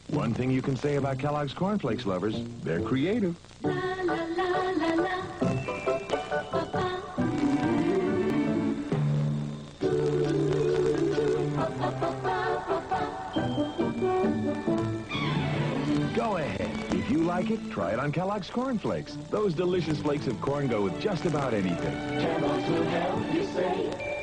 One thing you can say about Kellogg's Corn Flakes lovers, they're creative. La la la la la. Pa-pa. Go ahead. If you like it, try it on Kellogg's Corn Flakes. Those delicious flakes of corn go with just about anything. Kellogg's will help you say.